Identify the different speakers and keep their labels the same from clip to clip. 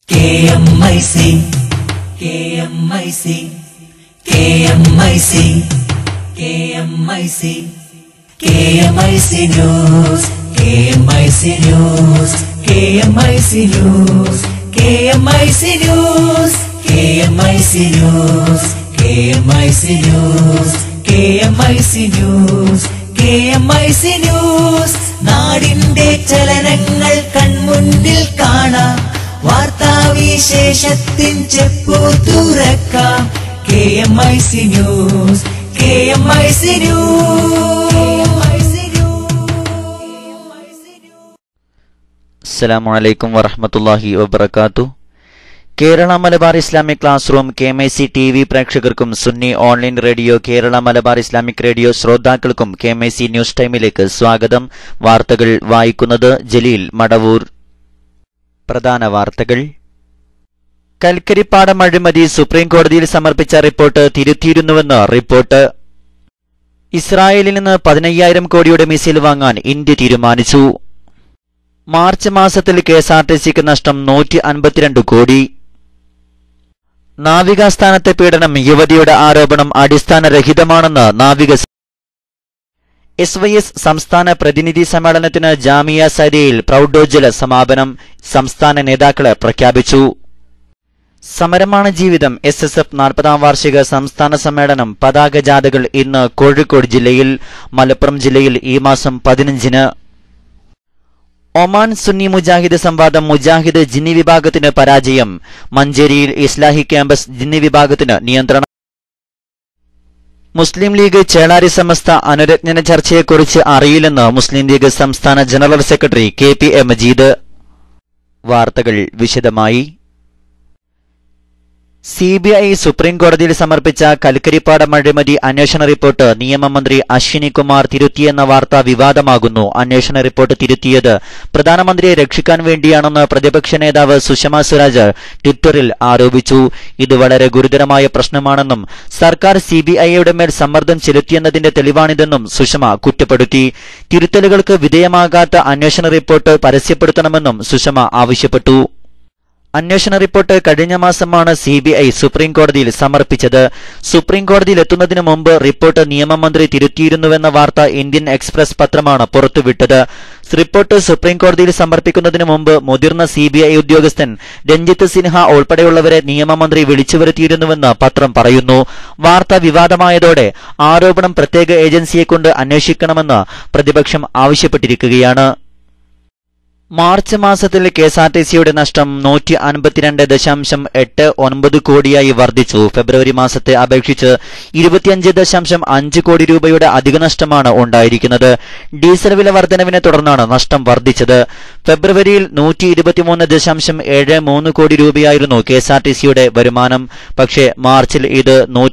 Speaker 1: Kmic, Kmic, Kmic, Kmic, Kmic News, Kmic News, Kmic News, Kmic News, Kmic News, Kmic News, Kmic News, Kmic News. നാടിന്റെ ചലനങ്ങൾ കൺമുന്നിൽ കാണാം, വാർത്താവിശേഷത്തിൻ ചെപ്പു തുറക്കാം. KMIC News, KMIC News.
Speaker 2: അസ്സലാമു അലൈക്കും വറഹ്മത്തുള്ളാഹി വബറകാതുഹു. Kerala Malabar Islamic class room KMIC TV പ്രേക്ഷകർക്കും Sunni online radio Kerala Malabar Islamic radio ശ്രോതാക്കൾക്കും KMIC ന്യൂസ് ടൈമിലേക്ക് സ്വാഗതം. വാർത്തകൾ വായിക്കുന്നത് ജലീൽ മടവൂർ. പ്രധാന വാർത്തകൾ. കൽക്കരിപ്പാടം അഴിമതി സുപ്രീംകോടതിയിൽ സമർപ്പിച്ച റിപ്പോർട്ട് തിരുത്തിയിരുന്നുവെന്ന് റിപ്പോർട്ട്. ഇസ്രായേലിൽ നിന്ന് 15,000 കോടിയുടെ മിസൈൽ വാങ്ങാൻ ഇന്ത്യ തീരുമാനിച്ചു. മാർച്ച് മാസത്തിൽ KSRTCക്ക് നഷ്ടം 152 കോടി. നാവികാസ്ഥാനത്തെ പീഡനം, യുവതിയുടെ ആരോപണം അടിസ്ഥാനരഹിതമാണെന്ന് നാവിക. SYS സംസ്ഥാന പ്രതിനിധി സമ്മേളനത്തിന് ജാമിയ സരിയയിൽ പ്രൗഢോജ്വല സമാപനം. സംസ്ഥാന നേതാക്കളെ പ്രഖ്യാപിച്ചു. സമരമാണ് ജീവിതം SSF 40ാം വാർഷിക സംസ്ഥാന സമ്മേളനം. പതാക ജാഥകൾ ഇന്ന് കോഴിക്കോട് ജില്ലയിൽ, മലപ്പുറം ജില്ലയിൽ ഈ മാസം 15-ന്. ഒമാൻ സുന്നി മുജാഹിദ് സംവാദം, മുജാഹിദ് ജിന്നി വിഭാഗത്തിന് പരാജയം. മഞ്ചേരിയിൽ ഇസ്ലാഹി ക്യാമ്പസ് ജിന്നി വിഭാഗത്തിന് നിയന്ത്രണം. മുസ്ലിം ലീഗ് ചേളാരി സമസ്ത അനുരജ്ഞന ചർച്ചയെക്കുറിച്ച് അറിയില്ലെന്ന് മുസ്ലിം ലീഗ് സംസ്ഥാന ജനറൽ സെക്രട്ടറി KPA മജീദ്. വാർത്തകൾ വിശദമായി. CBI സുപ്രീംകോടതിയിൽ സമർപ്പിച്ച കൽക്കരിപ്പാടം അഴിമതി അന്വേഷണ റിപ്പോർട്ട് നിയമമന്ത്രി അശ്വിനി കുമാർ തിരുത്തിയെന്ന വാർത്ത വിവാദമാകുന്നു. അന്വേഷണ റിപ്പോർട്ട് തിരുത്തിയത് പ്രധാനമന്ത്രിയെ രക്ഷിക്കാൻ വേണ്ടിയാണെന്ന് പ്രതിപക്ഷ നേതാവ് സുഷമ സ്വരാജ് ട്വിറ്ററിൽ ആരോപിച്ചു. ഇത് വളരെ ഗുരുതരമായ പ്രശ്നമാണെന്നും സർക്കാർ CBIയുടെ മേൽ സമ്മർദ്ദം ചെലുത്തിയെന്നതിന്റെ തെളിവാണിതെന്നും സുഷമ കുറ്റപ്പെടുത്തി. തിരുത്തലുകൾക്ക് വിധേയമാകാത്ത അന്വേഷണ റിപ്പോർട്ട് പരസ്യപ്പെടുത്തണമെന്നും സുഷമ ആവശ്യപ്പെട്ടു. അന്വേഷണ റിപ്പോർട്ട് കഴിഞ്ഞ മാസമാണ് CBI സുപ്രീംകോടതിയിൽ സമർപ്പിച്ചത്. സുപ്രീംകോടതിയിൽ എത്തുന്നതിന് മുമ്പ് റിപ്പോർട്ട് നിയമമന്ത്രി തിരുത്തിയിരുന്നുവെന്ന വാർത്ത ഇന്ത്യൻ എക്സ്പ്രസ് പത്രമാണ് പുറത്തുവിട്ടത്. റിപ്പോർട്ട് സുപ്രീംകോടതിയിൽ സമർപ്പിക്കുന്നതിന് മുമ്പ് മുതിർന്ന CBI ഉദ്യോഗസ്ഥൻ രഞ്ജിത്ത് സിൻഹ ഉൾപ്പെടെയുള്ളവരെ നിയമമന്ത്രി വിളിച്ചുവരുത്തിയിരുന്നുവെന്ന് പത്രം പറയുന്നു. വാർത്ത വിവാദമായതോടെ ആരോപണം പ്രത്യേക ഏജൻസിയെക്കൊണ്ട് അന്വേഷിക്കണമെന്ന് പ്രതിപക്ഷം ആവശ്യപ്പെട്ടിരിക്കുകയാണ്. മാർച്ച് മാസത്തിൽ KSRTCയുടെ നഷ്ടം 152.89 കോടിയായി വർദ്ധിച്ചു. ഫെബ്രുവരി മാസത്തെ അപേക്ഷിച്ച് 25.5 കോടി രൂപയുടെ അധിക നഷ്ടമാണ് ഉണ്ടായിരിക്കുന്നത്. ഡീസൽ വില വർധനവിനെ തുടർന്നാണ് നഷ്ടം വർദ്ധിച്ചത്. ഫെബ്രുവരിയിൽ 123.73 കോടി രൂപയായിരുന്നു KSRTCയുടെ വരുമാനം. പക്ഷേ മാർച്ചിൽ ഇത്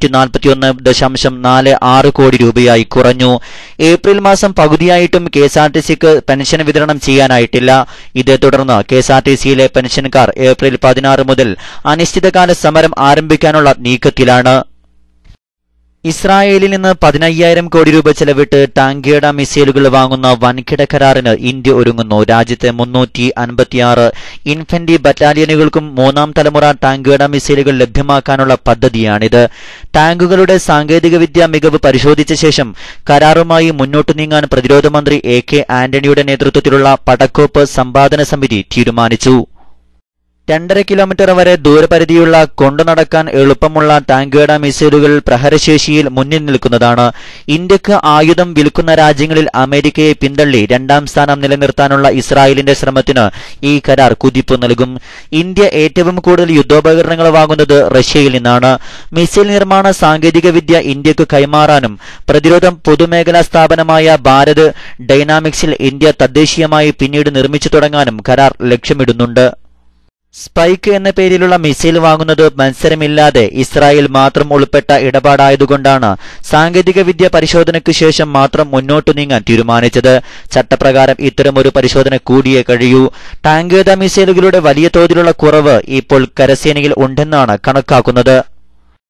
Speaker 2: 141.46 കോടി രൂപയായി കുറഞ്ഞു. ഏപ്രിൽ മാസം പകുതിയായിട്ടും KSRTCക്ക് പെൻഷൻ വിതരണം ചെയ്യാനായിട്ടില്ല. ഇതേ തുടർന്ന് KSRTCയിലെ പെൻഷൻകാർ ഏപ്രിൽ 16 മുതൽ അനിശ്ചിതകാല സമരം ആരംഭിക്കാനുള്ള നീക്കത്തിലാണ്. ഇസ്രായേലിൽ നിന്ന് 15,000 കോടി രൂപ ചെലവിട്ട് ടാങ്കേഡ മിസൈലുകൾ വാങ്ങുന്ന വൻകിട കരാറിന് ഇന്ത്യ ഒരുങ്ങുന്നു. രാജ്യത്തെ 356 ഇൻഫൻട്രി ബറ്റാലിയനുകൾക്കും 3ാം തലമുറ ടാങ്കേഡ മിസൈലുകൾ ലഭ്യമാക്കാനുള്ള പദ്ധതിയാണിത്. ടാങ്കുകളുടെ സാങ്കേതികവിദ്യാ മികവ് പരിശോധിച്ച ശേഷം കരാറുമായി മുന്നോട്ടു നീങ്ങാൻ പ്രതിരോധ മന്ത്രി AK ആന്റണിയുടെ നേതൃത്വത്തിലുള്ള പടക്കോപ്പ് സമ്പാദന സമിതി തീരുമാനിച്ചു. 2.5 കിലോമീറ്റർ വരെ ദൂരപരിധിയുള്ള കൊണ്ടുനടക്കാൻ എളുപ്പമുള്ള ടാങ്കേഡ മിസൈലുകൾ പ്രഹരശേഷിയിൽ മുന്നിൽ നിൽക്കുന്നതാണ്. ഇന്ത്യക്ക് ആയുധം വിൽക്കുന്ന രാജ്യങ്ങളിൽ അമേരിക്കയെ പിന്തള്ളി 2ാം സ്ഥാനം നിലനിർത്താനുള്ള ഇസ്രായേലിന്റെ ശ്രമത്തിന് ഈ കരാർ കുതിപ്പ് നൽകും. ഇന്ത്യ ഏറ്റവും കൂടുതൽ യുദ്ധോപകരണങ്ങൾ വാങ്ങുന്നത് റഷ്യയിൽ നിന്നാണ്. മിസൈൽ നിർമ്മാണ സാങ്കേതികവിദ്യ ഇന്ത്യക്ക് കൈമാറാനും പ്രതിരോധം പൊതുമേഖലാ സ്ഥാപനമായ ഭാരത് ഡൈനാമിക്സിൽ ഇന്ത്യ തദ്ദേശീയമായി പിന്നീട് നിർമ്മിച്ചു തുടങ്ങാനും കരാർ ലക്ഷ്യമിടുന്നുണ്ട്. സ്പൈക്ക് എന്ന പേരിലുള്ള മിസൈൽ വാങ്ങുന്നത് മത്സരമില്ലാതെ ഇസ്രായേൽ മാത്രം ഉൾപ്പെട്ട ഇടപാടായതുകൊണ്ടാണ് സാങ്കേതികവിദ്യ പരിശോധനയ്ക്ക് ശേഷം മാത്രം മുന്നോട്ടു നീങ്ങാൻ തീരുമാനിച്ചത്. ചട്ടപ്രകാരം ഇത്തരമൊരു പരിശോധന കൂടിയേ കഴിയൂ. ടാങ്കേഡ മിസൈലുകളുടെ വലിയ തോതിലുള്ള കുറവ് ഇപ്പോൾ കരസേനയിൽ ഉണ്ടെന്നാണ് കണക്കാക്കുന്നത്.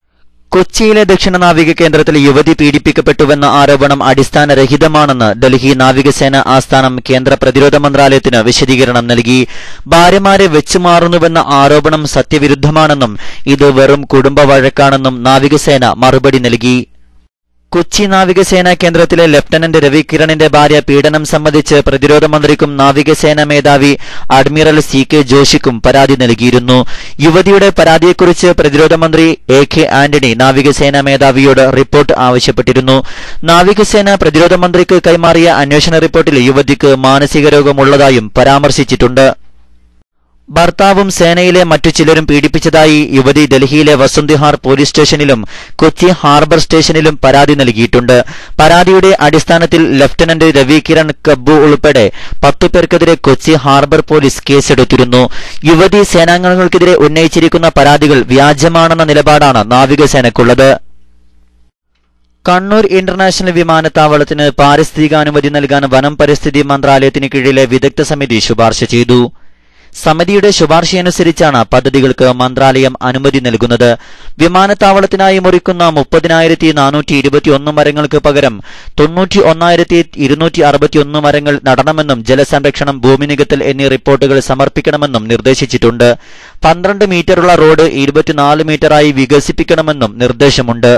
Speaker 2: കൊച്ചിയിലെ ദക്ഷിണ നാവിക കേന്ദ്രത്തിൽ യുവതി പീഡിപ്പിക്കപ്പെട്ടുവെന്ന ആരോപണം അടിസ്ഥാനരഹിതമാണെന്ന് ഡൽഹി നാവികസേന ആസ്ഥാനം കേന്ദ്ര പ്രതിരോധ മന്ത്രാലയത്തിന് വിശദീകരണം നൽകി. ഭാര്യമാരെ വെച്ചുമാറുന്നുവെന്ന ആരോപണം സത്യവിരുദ്ധമാണെന്നും ഇത് വെറും കുടുംബ വഴക്കാണെന്നും നാവികസേന മറുപടി നൽകി. കൊച്ചി നാവികസേനാ കേന്ദ്രത്തിലെ ലഫ്റ്റനന്റ് രവികിരണിന്റെ ഭാര്യ പീഡനം സംബന്ധിച്ച് പ്രതിരോധ മന്ത്രിക്കും നാവികസേനാ മേധാവി അഡ്മിറൽ CK ജോഷിക്കും പരാതി നൽകിയിരുന്നു. യുവതിയുടെ പരാതിയെക്കുറിച്ച് പ്രതിരോധ മന്ത്രി AK ആന്റണി നാവികസേനാ മേധാവിയോട് റിപ്പോർട്ട് ആവശ്യപ്പെട്ടിരുന്നു. നാവികസേന പ്രതിരോധ മന്ത്രിക്ക് കൈമാറിയ അന്വേഷണ റിപ്പോർട്ടിൽ യുവതിക്ക് മാനസിക രോഗമുള്ളതായും പരാമർശിച്ചിട്ടുണ്ട്. ഭർത്താവും സേനയിലെ മറ്റു ചിലരും പീഡിപ്പിച്ചതായി യുവതി ഡൽഹിയിലെ വസുന്ധിഹാർ പോലീസ് സ്റ്റേഷനിലും കൊച്ചി ഹാർബർ സ്റ്റേഷനിലും പരാതി നൽകിയിട്ടുണ്ട്. പരാതിയുടെ അടിസ്ഥാനത്തിൽ ലഫ്റ്റനന്റ് രവികിരൺ കബ്ബു ഉൾപ്പെടെ 10 പേർക്കെതിരെ കൊച്ചി ഹാർബർ പോലീസ് കേസെടുത്തിരുന്നു. യുവതി സേനാംഗങ്ങൾക്കെതിരെ ഉന്നയിച്ചിരിക്കുന്ന പരാതികൾ വ്യാജമാണെന്ന നിലപാടാണ് നാവികസേനയ്ക്കുള്ളത്. കണ്ണൂർ ഇന്റർനാഷണൽ വിമാനത്താവളത്തിന് പാരിസ്ഥിതികാനുമതി നൽകാൻ വനം പരിസ്ഥിതി മന്ത്രാലയത്തിന് കീഴിലെ വിദഗ്ധ സമിതി ശുപാർശ ചെയ്തു. സമിതിയുടെ ശുപാർശയനുസരിച്ചാണ് പദ്ധതികൾക്ക് മന്ത്രാലയം അനുമതി നൽകുന്നത്. വിമാനത്താവളത്തിനായി മുറിക്കുന്ന 30,421 മരങ്ങൾക്ക് പകരം 91,261 മരങ്ങൾ നടണമെന്നും ജലസംരക്ഷണം, ഭൂമി നികത്തൽ എന്നീ റിപ്പോർട്ടുകൾ സമർപ്പിക്കണമെന്നും നിർദ്ദേശിച്ചിട്ടുണ്ട്. 12 മീറ്ററുള്ള റോഡ് 24 മീറ്ററായി വികസിപ്പിക്കണമെന്നും നിർദ്ദേശമുണ്ട്.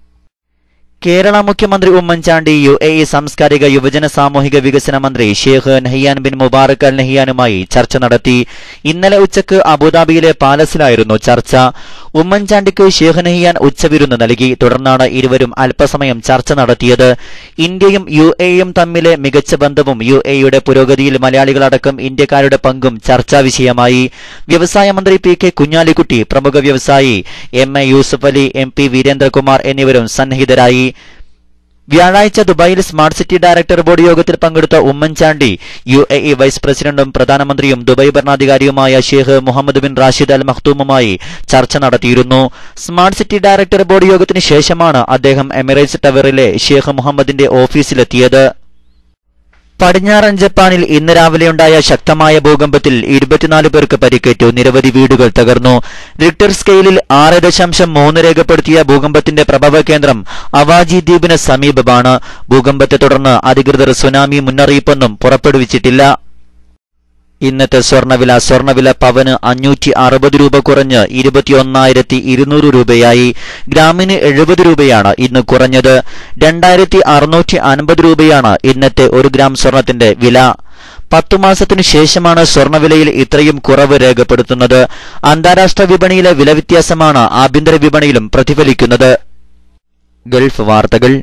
Speaker 2: കേരള മുഖ്യമന്ത്രി ഉമ്മൻചാണ്ടി UAE സാംസ്കാരിക യുവജന സാമൂഹിക വികസന മന്ത്രി Sheikh Nahyan bin Mubarak Al നഹിയാനുമായി ചർച്ച നടത്തി. ഇന്നലെ ഉച്ചയ്ക്ക് അബുദാബിയിലെ പാലസിലായിരുന്നു ചർച്ച. ഉമ്മൻചാണ്ടിക്ക് ഷെയ്ഖ് നഹിയാൻ ഉച്ചവിരുന്ന് നൽകി. തുടർന്നാണ് ഇരുവരും അല്പസമയം ചർച്ച നടത്തിയത്. ഇന്ത്യയും UAEയും തമ്മിലെ മികച്ച ബന്ധവും UAEയുടെ പുരോഗതിയിൽ മലയാളികളടക്കം ഇന്ത്യക്കാരുടെ പങ്കും ചർച്ചാ വിഷയമായി. വ്യവസായ മന്ത്രി PK കുഞ്ഞാലിക്കുട്ടി, പ്രമുഖ വ്യവസായി MA യൂസഫ് അലി, MP വീരേന്ദ്രകുമാർ എന്നിവരും സന്നിഹിതരായി. വ്യാഴാഴ്ച ദുബായിൽ സ്മാർട്ട് സിറ്റി ഡയറക്ടർ ബോർഡ് യോഗത്തിൽ പങ്കെടുത്ത ഉമ്മൻചാണ്ടി UAE വൈസ് പ്രസിഡന്റും പ്രധാനമന്ത്രിയും ദുബായ് ഭരണാധികാരിയുമായ Sheikh Mohammed bin Rashid Al മഖ്തൂമുമായി ചർച്ച നടത്തിയിരുന്നു. സ്മാർട്ട് സിറ്റി ഡയറക്ടർ ബോർഡ് യോഗത്തിന് ശേഷമാണ് അദ്ദേഹം എമിറേറ്റ്സ് ടവറിലെ ഷെയ്ഖ് മുഹമ്മദിന്റെ ഓഫീസിലെത്തിയത്. പടിഞ്ഞാറൻ ജപ്പാനിൽ ഇന്ന് രാവിലെയുണ്ടായ ശക്തമായ ഭൂകമ്പത്തിൽ 24 പേർക്ക് പരിക്കേറ്റു. നിരവധി വീടുകൾ തകർന്നു. റിക്ടർ സ്കെയിലിൽ 6.3 രേഖപ്പെടുത്തിയ ഭൂകമ്പത്തിന്റെ പ്രഭവ കേന്ദ്രം അവാജി ദ്വീപിന് സമീപമാണ്. ഭൂകമ്പത്തെ തുടർന്ന് അധികൃതർ സുനാമി മുന്നറിയിപ്പൊന്നും പുറപ്പെടുവിച്ചിട്ടില്ല. ഇന്നത്തെ സ്വർണവില പവന് 560 രൂപ കുറഞ്ഞ് 21,200 രൂപയായി. ഗ്രാമിന് 70 രൂപയാണ് ഇന്ന് കുറഞ്ഞത്. 2,650 രൂപയാണ് ഇന്നത്തെ 1 ഗ്രാം സ്വർണത്തിന്റെ വില. 10 മാസത്തിനു ശേഷമാണ് സ്വർണവിലയിൽ ഇത്രയും കുറവ് രേഖപ്പെടുത്തുന്നത്. അന്താരാഷ്ട്ര വിപണിയിലെ വില വ്യത്യാസമാണ് ആഭ്യന്തര വിപണിയിലും പ്രതിഫലിക്കുന്നത്. ഗൾഫ് വാർത്തകൾ.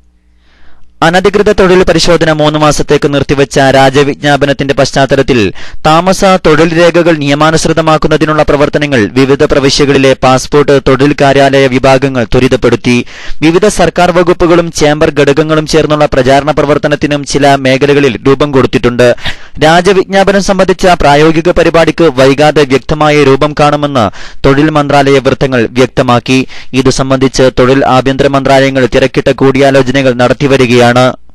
Speaker 2: അനധികൃത തൊഴിൽ പരിശോധന 3 മാസത്തേക്ക് നിർത്തിവെച്ച രാജവിജ്ഞാപനത്തിന്റെ പശ്ചാത്തലത്തിൽ താമസ തൊഴിൽ രേഖകൾ നിയമാനുസൃതമാക്കുന്നതിനുള്ള പ്രവർത്തനങ്ങൾ വിവിധ പ്രവിശ്യകളിലെ പാസ്പോർട്ട് തൊഴിൽ കാര്യാലയ വിഭാഗങ്ങൾ ത്വരിതപ്പെടുത്തി. വിവിധ സർക്കാർ വകുപ്പുകളും ചേംബർ ഘടകങ്ങളും ചേർന്നുള്ള പ്രചാരണ പ്രവർത്തനത്തിനും ചില മേഖലകളിൽ രൂപം കൊടുത്തിട്ടുണ്ട്. രാജവിജ്ഞാപനം സംബന്ധിച്ച പ്രായോഗിക പരിപാടിക്ക് വൈകാതെ വ്യക്തമായ രൂപം കാണുമെന്ന് തൊഴിൽ മന്ത്രാലയ വൃത്തങ്ങൾ വ്യക്തമാക്കി. ഇതു സംബന്ധിച്ച് തൊഴിൽ ആഭ്യന്തര മന്ത്രാലയങ്ങൾ തിരക്കിട്ട കൂടിയാലോചനകൾ നടത്തിവരികയാണ്.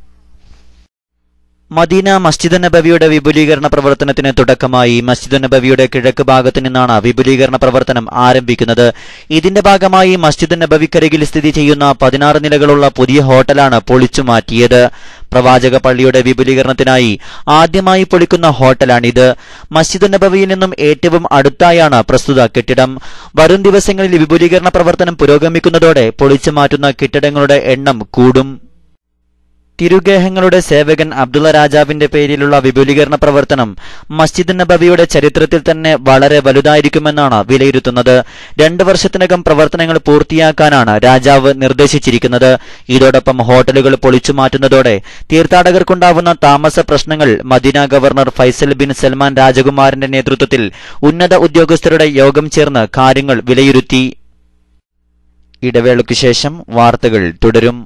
Speaker 2: മദീന മസ്ജിദ് നബവിയുടെ വിപുലീകരണ പ്രവർത്തനത്തിന് തുടക്കമായി. മസ്ജിദ് നബവിയുടെ കിഴക്ക് ഭാഗത്തു നിന്നാണ് വിപുലീകരണ പ്രവർത്തനം ആരംഭിക്കുന്നത്. ഇതിന്റെ ഭാഗമായി മസ്ജിദ് നബവിക്കരികിൽ സ്ഥിതി ചെയ്യുന്ന 16 നിലകളുള്ള പുതിയ ഹോട്ടലാണ് പൊളിച്ചുമാറ്റിയത്. പ്രവാചക പള്ളിയുടെ വിപുലീകരണത്തിനായി ആദ്യമായി പൊളിക്കുന്ന ഹോട്ടലാണിത്. മസ്ജിദ് നബവിയിൽ നിന്നും ഏറ്റവും അടുത്തായാണ് പ്രസ്തുത കെട്ടിടം. വരും ദിവസങ്ങളിൽ വിപുലീകരണ പ്രവർത്തനം പുരോഗമിക്കുന്നതോടെ പൊളിച്ചു മാറ്റുന്ന കെട്ടിടങ്ങളുടെ എണ്ണം കൂടും. തിരുഗേഹങ്ങളുടെ സേവകൻ അബ്ദുള്ള രാജാവിന്റെ പേരിലുള്ള വിപുലീകരണ പ്രവർത്തനം മസ്ജിദ് നബവിയുടെ ചരിത്രത്തിൽ തന്നെ വളരെ വലുതായിരിക്കുമെന്നാണ് വിലയിരുത്തുന്നത്. 2 വർഷത്തിനകം പ്രവർത്തനങ്ങൾ പൂർത്തിയാക്കാനാണ് രാജാവ് നിർദ്ദേശിച്ചിരിക്കുന്നത്. ഇതോടൊപ്പം ഹോട്ടലുകൾ പൊളിച്ചു മാറ്റുന്നതോടെ തീർത്ഥാടകർക്കുണ്ടാവുന്ന താമസ പ്രശ്നങ്ങൾ Medina governor Faisal bin Salman രാജകുമാരന്റെ നേതൃത്വത്തിൽ ഉന്നത ഉദ്യോഗസ്ഥരുടെ യോഗം ചേർന്ന് കാര്യങ്ങൾ വിലയിരുത്തി. ഇടവേളയ്ക്കു ശേഷം വാർത്തകൾ തുടരും.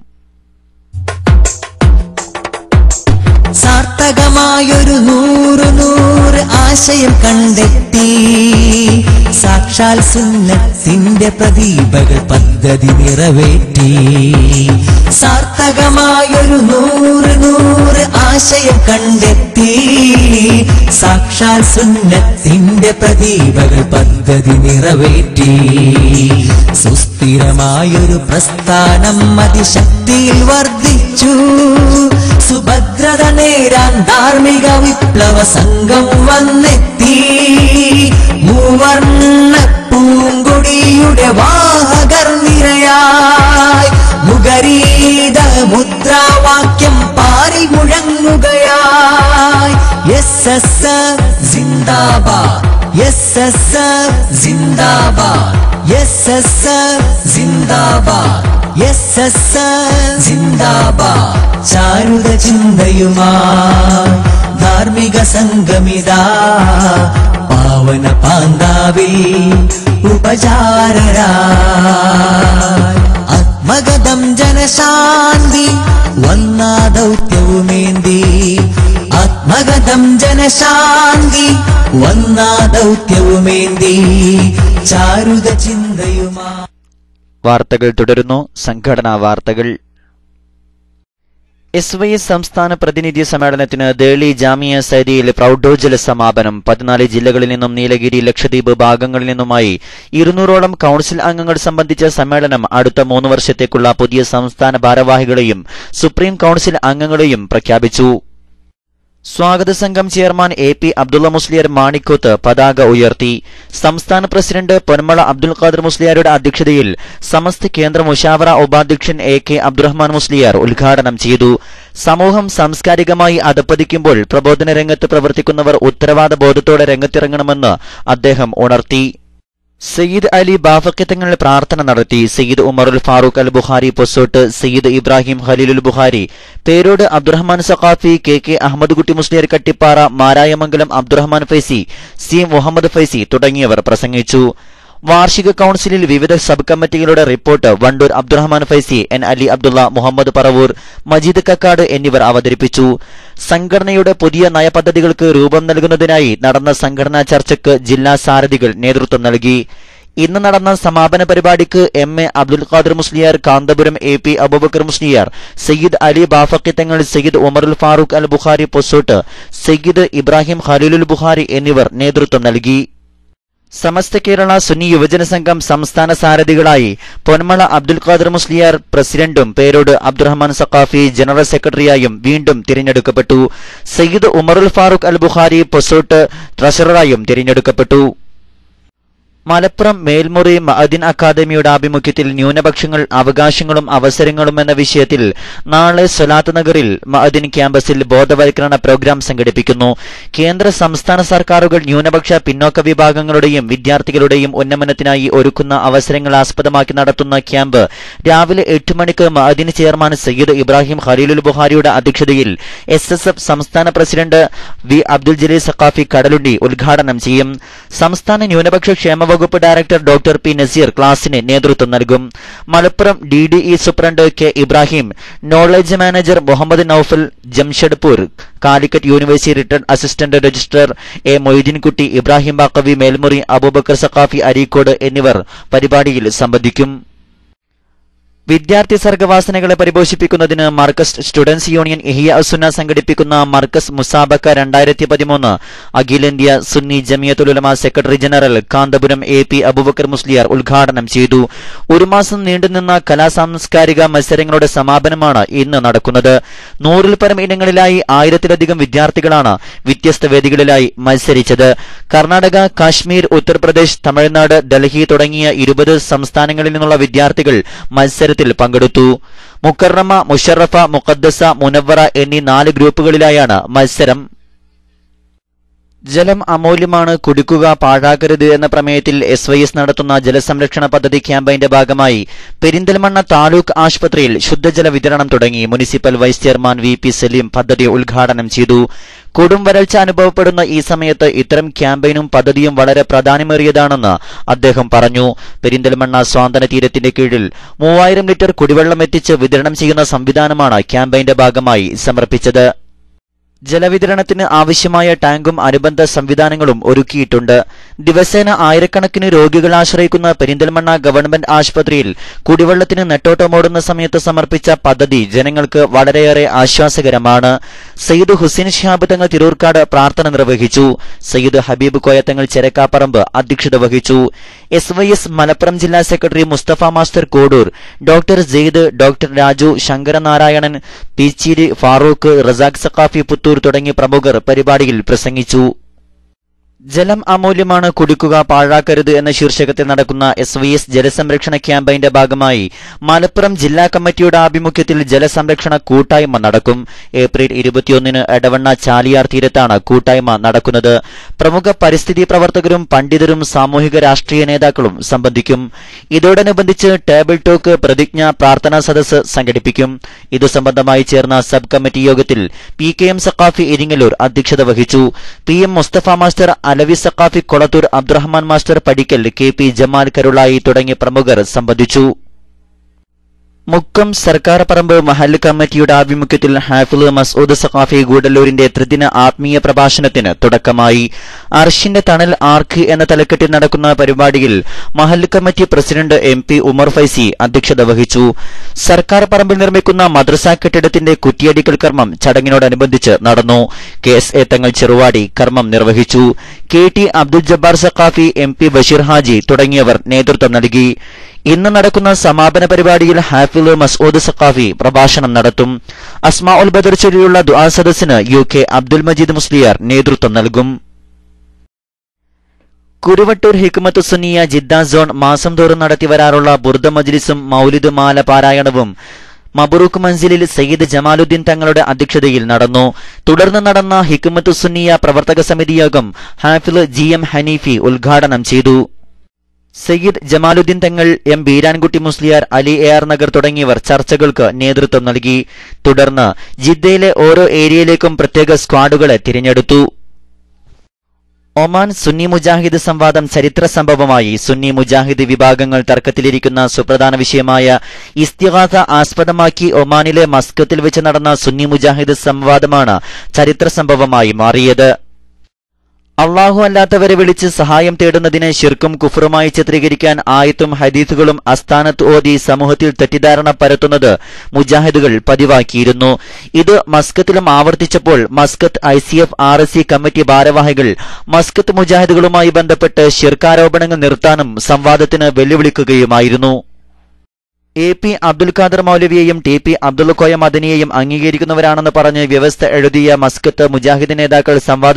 Speaker 1: സാർത്ഥകമായൊരു 100 ആശയം കണ്ടെത്തി. സാക്ഷാൽ സുന്നത്തിന്റെ പ്രദീപകൾ പദ്ധതി നിറവേറ്റി സാർത്ഥകമായൊരു 100 ആശയം കണ്ടെത്തി സാക്ഷാൽ സുന്നത്തിന്റെ പ്രദീപകൾ പദ്ധതി നിറവേറ്റി സുസ്ഥിരമായൊരു പ്രസ്ഥാനം അതിശക്തിയിൽ വർദ്ധിച്ചു സുഭദ്രത നേരാൻ ധാർമ്മിക വിപ്ലവ സംഘം വന്നെത്തി മൂവർണ്ണ പൂങ്കൊടിയുടെ വാഹകർ നിരയായി മുഖരീത മുദ്രാവാക്യം പാരി മുഴങ്ങുകയായി എസ് ജിന്ദാബാദ് എസ് ജിന്ദാബാദ് എസ് ജിന്ദാബാദ് എസ് ജിന്ദാബാദ് ചാരുത ചിന്തയുമായി ധാർമ്മിക സംഗമിതാ പാവന പാന്താവിൽ ഉപചാരരായി ആത്മഗതം ജനശാന്തി വന്നാ ദൗത്യവുമേന്തി ആത്മഗതം ജനശാന്തി വന്നാ ദൗത്യവുമേന്തി ചാരുത ചിന്തയുമാ.
Speaker 2: വാർത്തകൾ തുടരുന്നു. സംഘടനാ വാർത്തകൾ. SYS സംസ്ഥാന പ്രതിനിധി സമ്മേളനത്തിന് ദേളി ജാമിയ സൈദിയിൽ പ്രൗഢോജ്വല സമാപനം. 14 ജില്ലകളിൽ നിന്നും നീലഗിരി, ലക്ഷദ്വീപ് ഭാഗങ്ങളിൽ നിന്നുമായി 200ഓളം കൌൺസിൽ അംഗങ്ങൾ സംബന്ധിച്ച സമ്മേളനം അടുത്ത 3 വർഷത്തേക്കുള്ള പുതിയ സംസ്ഥാന ഭാരവാഹികളെയും സുപ്രീം കൌൺസിൽ അംഗങ്ങളെയും പ്രഖ്യാപിച്ചു. സ്വാഗത സംഘം ചെയർമാൻ AP അബ്ദുള്ള മുസ്ലിയാർ മാണിക്കോത്ത് പതാക ഉയർത്തി. സംസ്ഥാന പ്രസിഡന്റ് പൊന്മള അബ്ദുൽ ഖാദർ മുസ്ലിയാരുടെ അധ്യക്ഷതയിൽ സമസ്ത കേന്ദ്ര മുശാവറ ഉപാധ്യക്ഷൻ AK അബ്ദുറഹ്മാൻ മുസ്ലിയാർ ഉദ്ഘാടനം ചെയ്തു. സമൂഹം സാംസ്കാരികമായി അധപ്പതിക്കുമ്പോൾ പ്രബോധന രംഗത്ത് പ്രവർത്തിക്കുന്നവർ ഉത്തരവാദ ബോധത്തോടെ രംഗത്തിറങ്ങണമെന്ന് അദ്ദേഹം ഉണർത്തി. സയ്യിദ് അലി ബാഫക്കി തങ്ങൾ പ്രാർത്ഥന നടത്തി. സയ്യിദ് ഉമറുൽ ഫാറൂഖ് അൽ ബുഖാരി പൊസോട്ട്, സയ്യിദ് ഇബ്രാഹിം ഖലീലുൽ ബുഖാരി പേരോട്, അബ്ദുറഹ്മാൻ സഖാഫി, KK അഹമ്മദ് കുട്ടി മുസ്ലിയാർ കട്ടിപ്പാറ, മാരായമംഗലം അബ്ദുറഹ്മാൻ ഫൈസി, C മുഹമ്മദ് ഫൈസി തുടങ്ങിയവർ പ്രസംഗിച്ചു. വാർഷിക കൌൺസിലിൽ വിവിധ സബ് കമ്മിറ്റികളുടെ റിപ്പോർട്ട് വണ്ടൂർ അബ്ദുറഹ്മാൻ ഫൈസി, N അലി അബ്ദുള്ള, മുഹമ്മദ് പറവൂർ, മജീദ് കക്കാട് എന്നിവർ അവതരിപ്പിച്ചു. സംഘടനയുടെ പുതിയ നയപദ്ധതികൾക്ക് രൂപം നൽകുന്നതിനായി നടന്ന സംഘടനാ ചർച്ചയ്ക്ക് ജില്ലാ സാരഥികൾ നേതൃത്വം നൽകി. ഇന്ന് നടന്ന സമാപന പരിപാടിക്ക് MA അബ്ദുൽ ഖാദർ മുസ്ലിയാർ, കാന്തപുരം AP അബൂബക്കർ മുസ്ലിയാർ, സയ്യിദ് അലി ബാഫക്കി തങ്ങൾ, സയ്യിദ് ഉമറുൽ ഫാറൂഖ് അൽ ബുഖാരി പൊസോട്ട്, സയ്യിദ് ഇബ്രാഹിം ഖലീലുൽ ബുഖാരി എന്നിവർ നേതൃത്വം നൽകി. സമസ്ത കേരള സുന്നി യുവജന സംഘം സംസ്ഥാന സാരഥികളായി പൊന്മള അബ്ദുൽ ഖാദർ മുസ്ലിയാർ പ്രസിഡന്റും പേരോട് അബ്ദുറഹ്മാൻ സഖാഫി ജനറൽ സെക്രട്ടറിയായും വീണ്ടും തിരഞ്ഞെടുക്കപ്പെട്ടു. സയ്യിദ് ഉമറുൽ ഫാറൂഖ് അൽ ബുഖാരി പൊസോട്ട് ട്രഷററായും തിരഞ്ഞെടുക്കപ്പെട്ടു. മലപ്പുറം മേൽമുറി മഅദിൻ അക്കാദമിയുടെ ആഭിമുഖ്യത്തിൽ ന്യൂനപക്ഷങ്ങൾ, അവകാശങ്ങളും അവസരങ്ങളും എന്ന വിഷയത്തിൽ നാളെ സ്വലാത്ത് നഗറിൽ മഅദിൻ ക്യാമ്പസിൽ ബോധവൽക്കരണ പ്രോഗ്രാം സംഘടിപ്പിക്കുന്നു. കേന്ദ്ര സംസ്ഥാന സർക്കാരുകൾ ന്യൂനപക്ഷ പിന്നോക്ക വിഭാഗങ്ങളുടെയും വിദ്യാർത്ഥികളുടെയും ഉന്നമനത്തിനായി ഒരുക്കുന്ന അവസരങ്ങൾ ആസ്പദമാക്കി നടത്തുന്ന ക്യാമ്പ് രാവിലെ 8 മണിക്ക് മഅദിൻ ചെയർമാൻ സയ്യിദ് ഇബ്രാഹിം ഖലീലുൽ ബുഖാരിയുടെ അധ്യക്ഷതയിൽ SSF സംസ്ഥാന പ്രസിഡന്റ് V അബ്ദുൽ ജലീൽ സഖാഫി കടലുണ്ടി ഉദ്ഘാടനം ചെയ്യും. സംസ്ഥാന ന്യൂനപക്ഷ ക്ഷേമ വകുപ്പ് ഡയറക്ടർ ഡോക്ടർ P നസീർ ക്ലാസിന് നേതൃത്വം നൽകും. Malappuram DDE superintendent K Ibrahim, knowledge manager Muhammad Noufal Jamshedpur, Calicut university retired assistant registrar A Moideenkutty, Ibrahim Baqavi Melmuri, Abubakar Saqafi Areekode എന്നിവർ പരിപാടിയിൽ സംബന്ധിക്കും. വിദ്യാർത്ഥി സർഗവാസനകളെ പരിപോഷിപ്പിക്കുന്നതിന് മർക്കസ് സ്റ്റുഡൻസ് യൂണിയൻ ഇഹിയ സുന്ന സംഘടിപ്പിക്കുന്ന മർക്കസ് മുസാബക്ക 2013 അഖിലേന്ത്യാ Sunni Jamiyyathul Ulama secretary general Kanthapuram AP Abubakar Musliyar ഉദ്ഘാടനം ചെയ്തു. 1 മാസം നീണ്ടുനിന്ന കലാസാംസ്കാരിക മത്സരങ്ങളുടെ സമാപനമാണ് ഇന്ന് നടക്കുന്നത്. 100ൽ പരം ഇനങ്ങളിലായി 1000-ലധികം വിദ്യാർത്ഥികളാണ് വ്യത്യസ്ത വേദികളിലായി മത്സരിച്ചത്. കർണാടക, കാശ്മീർ, ഉത്തർപ്രദേശ്, തമിഴ്നാട്, ഡൽഹി തുടങ്ങിയ 20 സംസ്ഥാനങ്ങളിൽ നിന്നുള്ള വിദ്യാർത്ഥികൾ മത്സരത്തിൽ പങ്കെടുത്തു. മുക്കറമ, മുഷറഫ, മുഖദ്ദസ, മുനവ്വറ എന്നീ 4 ഗ്രൂപ്പുകളിലായാണ് മത്സരം. ജലം അമൂല്യമാണ്, കുടിക്കുക, പാഴാക്കരുത് എന്ന പ്രമേയത്തിൽ SYS നടത്തുന്ന ജലസംരക്ഷണ പദ്ധതി ക്യാമ്പയിന്റെ ഭാഗമായി പെരിന്തൽമണ്ണ താലൂക്ക് ആശുപത്രിയിൽ ശുദ്ധജല വിതരണം തുടങ്ങി. Municipal vice chairman VP Saleem പദ്ധതി ഉദ്ഘാടനം ചെയ്തു. കൊടും വരൾച്ച അനുഭവപ്പെടുന്ന ഈ സമയത്ത് ഇത്തരം ക്യാമ്പയിനും പദ്ധതിയും വളരെ പ്രാധാന്യമേറിയതാണെന്ന് അദ്ദേഹം പറഞ്ഞു. പെരിന്തൽമണ്ണ സ്വാന്തന തീരത്തിന്റെ കീഴിൽ 3000 ലിറ്റർ കുടിവെള്ളം എത്തിച്ച് വിതരണം ചെയ്യുന്ന സംവിധാനമാണ് ക്യാമ്പയിന്റെ ഭാഗമായി സമർപ്പിച്ചത്. ജലവിതരണത്തിന് ആവശ്യമായ ടാങ്കും അനുബന്ധ സംവിധാനങ്ങളും ഒരുക്കിയിട്ടുണ്ട്. ദിവസേന ആയിരക്കണക്കിന് രോഗികൾ ആശ്രയിക്കുന്ന പെരിന്തൽമണ്ണ ഗവൺമെന്റ് ആശുപത്രിയിൽ കുടിവെള്ളത്തിന് നെട്ടോട്ടമോടുന്ന സമയത്ത് സമർപ്പിച്ച പദ്ധതി ജനങ്ങൾക്ക് വളരെയേറെ ആശ്വാസകരമാണ്. സയ്യിദ് ഹുസൈൻ ശിഹാബ് തങ്ങൾ തിരൂർക്കാട് പ്രാർത്ഥന നിർവഹിച്ചു. സയ്യിദ് ഹബീബ് കോയത്തങ്ങൾ ചെരക്കാപ്പറമ്പ് അധ്യക്ഷത വഹിച്ചു. SYS മലപ്പുറം ജില്ലാ secretary Musthafa master Kodur, doctor Saeed, doctor Raju, Sankaranarayanan, Peecheri Farooq, Razak Saqafi Puthur തുടങ്ങിയ പ്രമുഖർ പരിപാടിയിൽ പ്രസംഗിച്ചു. ജലം അമൂല്യമാണ്, കുടിക്കുക പാഴാക്കരുത് എന്ന ശീർഷകത്തിൽ നടക്കുന്ന SYS ജലസംരക്ഷണ ക്യാമ്പയിന്റെ ഭാഗമായി മലപ്പുറം ജില്ലാ കമ്മിറ്റിയുടെ ആഭിമുഖ്യത്തിൽ ജലസംരക്ഷണ കൂട്ടായ്മ നടക്കും. ഏപ്രിൽ 21 എടവണ്ണ ചാലിയാർ തീരത്താണ് കൂട്ടായ്മ നടക്കുന്നത്. പ്രമുഖ പരിസ്ഥിതി പ്രവർത്തകരും പണ്ഡിതരും സാമൂഹിക രാഷ്ട്രീയ നേതാക്കളും സംബന്ധിക്കും. ഇതോടനുബന്ധിച്ച് ടേബിൾ ടോക്ക്, പ്രതിജ്ഞ, പ്രാർത്ഥനാ സദസ്സ് സംഘടിപ്പിക്കും. ഇതു സംബന്ധമായി ചേർന്ന സബ് കമ്മിറ്റി യോഗത്തിൽ PKM സഖാഫി ഇരിങ്ങല്ലൂർ അധ്യക്ഷത വഹിച്ചു. PM Musthafa master, Alavi Saqafi Kolathur, Abdurahman master Padikkal, KP Jamal Karulai തുടങ്ങിയ പ്രമുഖർ സംബന്ധിച്ചു. മുക്കം സർക്കാർ പറമ്പ് മഹല്ല് കമ്മിറ്റിയുടെ ആഭിമുഖ്യത്തിൽ ഹാഫിള് മസ്ഊദ് സഖാഫി ഗൂഡല്ലൂരിന്റെ ത്രിദിന ആത്മീയ പ്രഭാഷണത്തിന് തുടക്കമായി. അർഷിന്റെ തണൽ ആർക്ക് എന്ന തലക്കെട്ടിൽ നടക്കുന്ന പരിപാടിയിൽ മഹല്ല് committee president MP Umar Faizy അധ്യക്ഷത വഹിച്ചു. സർക്കാർ പറമ്പിൽ നിർമ്മിക്കുന്ന മദ്രസ കെട്ടിടത്തിന്റെ കുറ്റിയടിക്കൽ കർമ്മം ചടങ്ങിനോടനുബന്ധിച്ച് നടന്നു. KSA തങ്ങൾ ചെറുവാടി കർമ്മം നിർവഹിച്ചു. KT അബ്ദുൽ ജബ്ബാർ സഖാഫി, MP ബഷീർ ഹാജി തുടങ്ങിയവർ നേതൃത്വം നൽകി. ഇന്ന് നടക്കുന്ന സമാപന പരിപാടിയിൽ ഹാഫിള് മസ്ഊദ് സഖാഫി പ്രഭാഷണം നടത്തും. അസ്മാഉൽ ബദർ ചൊല്ലിയുള്ള ദുആ സദസ്സിന് UK അബ്ദുൽ മജീദ് മുസ്ലിയാർ നേതൃത്വം നൽകും. കുരുവട്ടൂർ ഹിക്മത്ത് സുന്നിയ ജിദ്ദ സോൺ മാസം തോറും നടത്തിവരാറുള്ള ബുർദ മജ്ലിസും മൗലിദ് മാല പാരായണവും മബ്റൂക്ക് മൻസിലിൽ സയ്യിദ് ജമാലുദ്ദീൻ തങ്ങളുടെ അധ്യക്ഷതയിൽ നടന്നു. തുടർന്ന് നടന്ന ഹിക്മത്ത് സുന്നിയ പ്രവർത്തക സമിതി യോഗം ഹാഫിള് GM ഹനീഫി ഉദ്ഘാടനം ചെയ്തു. സയ്യിദ് ജമാലുദ്ദീൻ തങ്ങൾ, M ബീരാൻകുട്ടി മുസ്ലിയാർ, അലി AR നഗർ തുടങ്ങിയവർ ചർച്ചകൾക്ക് നേതൃത്വം നൽകി. തുടർന്ന് ജിദ്ദയിലെ ഓരോ ഏരിയയിലേക്കും പ്രത്യേക സ്ക്വാഡുകളെ തിരഞ്ഞെടുത്തു. ഒമാൻ സുന്നി മുജാഹിദ് സംവാദം ചരിത്ര സംഭവമായി. സുന്നി മുജാഹിദ് വിഭാഗങ്ങൾ തർക്കത്തിലിരിക്കുന്ന സുപ്രധാന വിഷയമായ ഇസ്തിഗാസ ആസ്പദമാക്കി ഒമാനിലെ മസ്കത്തിൽ വെച്ച് നടന്ന സുന്നി മുജാഹിദ് സംവാദമാണ് ചരിത്ര സംഭവമായി മാറിയത്. അള്ളാഹു അല്ലാത്തവരെ വിളിച്ച് സഹായം തേടുന്നതിനെ ശിർക്കും കുഫറുമായി ചിത്രീകരിക്കാൻ ആയത്തും ഹദീസുകളും അസ്ഥാനത്ത് ഓതി സമൂഹത്തിൽ തെറ്റിദ്ധാരണ പരത്തുന്നത് മുജാഹിദുകൾ പതിവാക്കിയിരുന്നു. ഇത് മസ്കത്തിലും ആവർത്തിച്ചപ്പോൾ മസ്കത്ത് ICF RSC കമ്മിറ്റി ഭാരവാഹികൾ മസ്കത്ത് മുജാഹിദുകളുമായി ബന്ധപ്പെട്ട് ശിർക്കാരോപണങ്ങൾ നിർത്താനും സംവാദത്തിന് വെല്ലുവിളിക്കുകയുമായിരുന്നു. AP അബ്ദുൽ ഖാദർ മൗലവിയെയും TP അബ്ദുൽ കോയ മദനിയെയും അംഗീകരിക്കുന്നവരാണെന്ന് പറഞ്ഞ് വ്യവസ്ഥ എഴുതിയ മസ്കത്ത് മുജാഹിദ് നേതാക്കൾ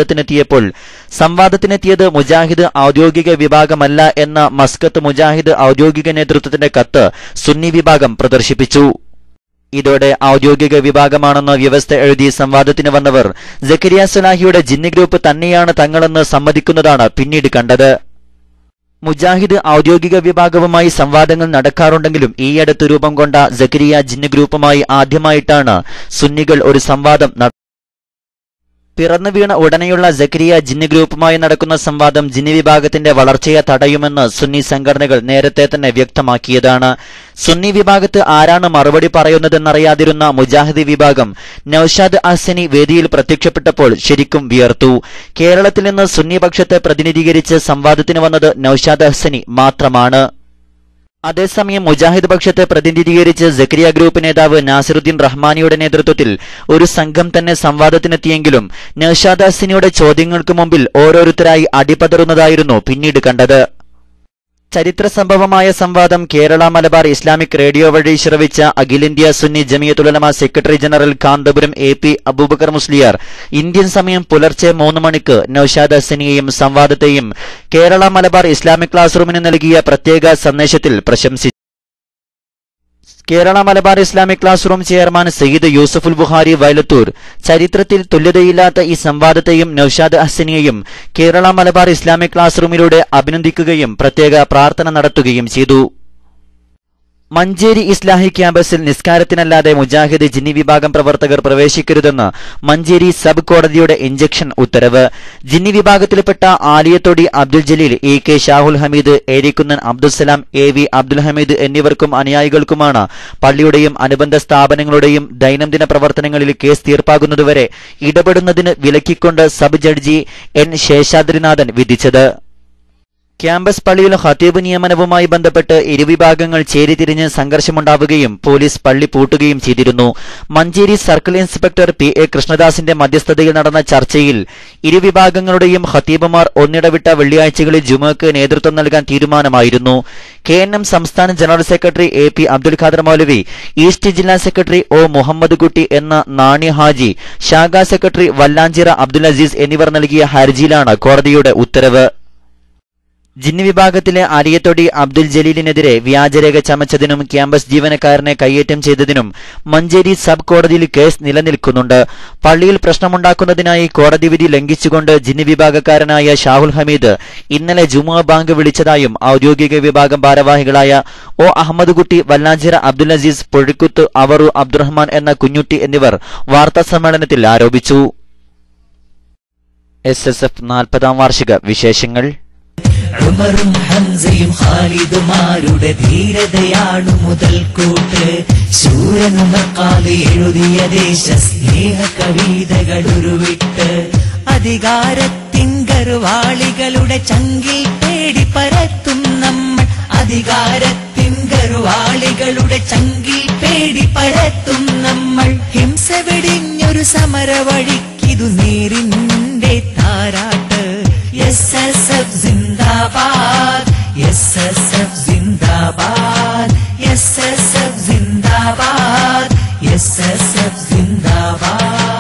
Speaker 2: സംവാദത്തിനെത്തിയത് മുജാഹിദ് ഔദ്യോഗിക വിഭാഗമല്ല എന്ന മസ്കത്ത് മുജാഹിദ് ഔദ്യോഗിക നേതൃത്വത്തിന്റെ കത്ത് സുന്നി വിഭാഗം പ്രദർശിപ്പിച്ചു. ഇതോടെ ഔദ്യോഗിക വിഭാഗമാണെന്ന് വ്യവസ്ഥ എഴുതി സംവാദത്തിന് വന്നവർ സക്കരിയ സുലാഹിയുടെ ജിന്നി ഗ്രൂപ്പ് തന്നെയാണ് തങ്ങളെന്ന് സമ്മതിക്കുന്നതാണ് പിന്നീട് കണ്ടത്. മുജാഹിദ് ഔദ്യോഗിക വിഭാഗവുമായി സംവാദങ്ങൾ നടക്കാറുണ്ടെങ്കിലും ഈയടുത്ത് രൂപം കൊണ്ട സക്കരിയ ജിന്ന് ഗ്രൂപ്പുമായി ആദ്യമായിട്ടാണ് സുന്നികൾ ഒരു സംവാദം പിറന്നു വീണ ഉടനെയുള്ള സക്കരിയ ജിന്ന് ഗ്രൂപ്പുമായി നടക്കുന്ന സംവാദം ജിന്ന് വിഭാഗത്തിന്റെ വളർച്ചയെ തടയുമെന്ന് സുന്നി സംഘടനകൾ നേരത്തെ തന്നെ വ്യക്തമാക്കിയതാണ്. സുന്നി വിഭാഗത്ത് ആരാണ് മറുപടി പറയുന്നതെന്നറിയാതിരുന്ന മുജാഹിദ് വിഭാഗം നൌഷാദ് അഹ്സനി വേദിയിൽ പ്രത്യക്ഷപ്പെട്ടപ്പോൾ ശരിക്കും വിയർത്തു. കേരളത്തിൽ നിന്ന് സുന്നി പക്ഷത്തെ പ്രതിനിധീകരിച്ച് സംവാദത്തിന് വന്നത് നൌഷാദ് അഹ്സനി മാത്രമാണ്. അതേസമയം മുജാഹിദ് പക്ഷത്തെ പ്രതിനിധീകരിച്ച് സക്കരിയ ഗ്രൂപ്പ് നേതാവ് നാസിറുദ്ദീൻ റഹ്മാനിയുടെ നേതൃത്വത്തിൽ ഒരു സംഘം തന്നെ സംവാദത്തിനെത്തിയെങ്കിലും നൌഷാദ് അഹ്സനിയുടെ ചോദ്യങ്ങൾക്ക് മുമ്പിൽ ഓരോരുത്തരായി അടിപതറുന്നതായിരുന്നു പിന്നീട് കണ്ടത്. ചരിത്ര സംഭവമായ സംവാദം കേരള മലബാർ ഇസ്ലാമിക് റേഡിയോ വഴി ശ്രവിച്ച അഖിലേന്ത്യാ Sunni Jamiyyathul Ulama secretary general Kanthapuram AP Abubakar Musliyar Indian സമയം പുലർച്ചെ 3 മണിക്ക് നൌഷാദ് അഹ്സനിയെയും സംവാദത്തെയും കേരള മലബാർ ഇസ്ലാമിക് ക്ലാസ് റൂമിന് നൽകിയ പ്രത്യേക സന്ദേശത്തിൽ പ്രശംസിച്ചു. Kerala Malabar Islamic class room chairman Sayyid Yousuful Bukhari Vayalathur ചരിത്രത്തിൽ തുല്യതയില്ലാത്ത ഈ സംവാദത്തെയും നൌഷാദ് അഹ്സനിയെയും കേരള മലബാർ ഇസ്ലാമിക് ക്ലാസ് റൂമിലൂടെ അഭിനന്ദിക്കുകയും പ്രത്യേക പ്രാർത്ഥന നടത്തുകയും ചെയ്തു. മഞ്ചേരി ഇസ്ലാഹി ക്യാമ്പസിൽ നിസ്കാരത്തിനല്ലാതെ മുജാഹിദ് ജിന്നി വിഭാഗം പ്രവർത്തകർ പ്രവേശിക്കരുതെന്ന് മഞ്ചേരി സബ് കോടതിയുടെ ഇഞ്ചക്ഷൻ ഉത്തരവ്. ജിന്നി വിഭാഗത്തിൽപ്പെട്ട ആലിയത്തൊടി അബ്ദുൽ ജലീൽ, AK ഷാഹുൽ ഹമീദ്, ഏരിക്കുന്നൻ അബ്ദുൽസലാം, AV അബ്ദുൽ ഹമീദ് എന്നിവർക്കും അനുയായികൾക്കുമാണ് പള്ളിയുടെയും അനുബന്ധ സ്ഥാപനങ്ങളുടെയും ദൈനംദിന പ്രവർത്തനങ്ങളിൽ കേസ് തീർപ്പാകുന്നതുവരെ ഇടപെടുന്നതിന് വിലക്കിക്കൊണ്ട് സബ് ജഡ്ജി N ശേഷാദ്രിനാഥൻ വിധിച്ചത്. ക്യാമ്പസ് പള്ളിയിൽ ഖതീബ് നിയമനവുമായി ബന്ധപ്പെട്ട് ഇരുവിഭാഗങ്ങൾ ചേരിതിരിഞ്ഞ് സംഘർഷമുണ്ടാവുകയും പോലീസ് പള്ളി പൂട്ടുകയും ചെയ്തിരുന്നു. മഞ്ചേരി സർക്കിൾ ഇൻസ്പെക്ടർ PA കൃഷ്ണദാസിന്റെ മധ്യസ്ഥതയിൽ നടന്ന ചർച്ചയിൽ ഇരുവിഭാഗങ്ങളുടെയും ഖതീബുമാർ ഒന്നിടവിട്ട വെള്ളിയാഴ്ചകളിൽ ജുമുഅക്ക് നേതൃത്വം നൽകാൻ തീരുമാനമായിരുന്നു. KNM സംസ്ഥാന general secretary AP Abdul Khader Moulavi, east ജില്ലാ സെക്രട്ടറി O മുഹമ്മദ് കുട്ടി എന്ന നാണി ഹാജി, ശാഖാ സെക്രട്ടറി വല്ലാഞ്ചിറ അബ്ദുൽ അസീസ് എന്നിവർ നൽകിയ ഹർജിയിലാണ് കോടതിയുടെ ഉത്തരവ്. ജിന്ന് വിഭാഗത്തിലെ അരിയത്തൊടി അബ്ദുൽ ജലീലിനെതിരെ വ്യാജരേഖ ചമച്ചതിനും ക്യാമ്പസ് ജീവനക്കാരനെ കയ്യേറ്റം ചെയ്തതിനും മഞ്ചേരി സബ് കോടതിയിൽ കേസ് നിലനിൽക്കുന്നുണ്ട്. പള്ളിയിൽ പ്രശ്നമുണ്ടാക്കുന്നതിനായി കോടതി വിധി ലംഘിച്ചുകൊണ്ട് ജിന്ന് വിഭാഗക്കാരനായ ഷാഹുൽ ഹമീദ് ഇന്നലെ ജുമുഅ ബാങ്ക് വിളിച്ചതായും ഔദ്യോഗിക വിഭാഗം ഭാരവാഹികളായ O അഹമ്മദ് കുട്ടി, വല്ലാഞ്ചിറ അബ്ദുൽ അസീസ്, പൊഴിക്കുത്ത് അവറു അബ്ദുറഹ്മാൻ എന്ന കുഞ്ഞുട്ടി എന്നിവർ വാർത്താസമ്മേളനത്തിൽ ആരോപിച്ചു. SSF 40ാം വാർഷിക വിശേഷങ്ങൾ.
Speaker 1: ഉമറും ഹംസയും ഖാലിദുമാരുടെ ധീരതയാണു മുതൽക്കൂട്ട്. ശൂരനുമക്കാതെ എഴുതിയ ദേശ സ്നേഹ കവിതകൾ ഉരുവിട്ട് അധികാരത്തിൻ ഗർവാളികളുടെ ചങ്കിൽ പേടി പരത്തും നമ്മൾ. അധികാരത്തിൻ ഗർവാളികളുടെ ചങ്കിൽ പേടി പരത്തും നമ്മൾ. ഹിംസ വെടിഞ്ഞൊരു സമരവഴിക്കിതു നേരിന്റെ താരാട്ട്. SSF जिंदाबाद, SSF जिंदाबाद, SSF जिंदाबाद, SSF जिंदाबाद.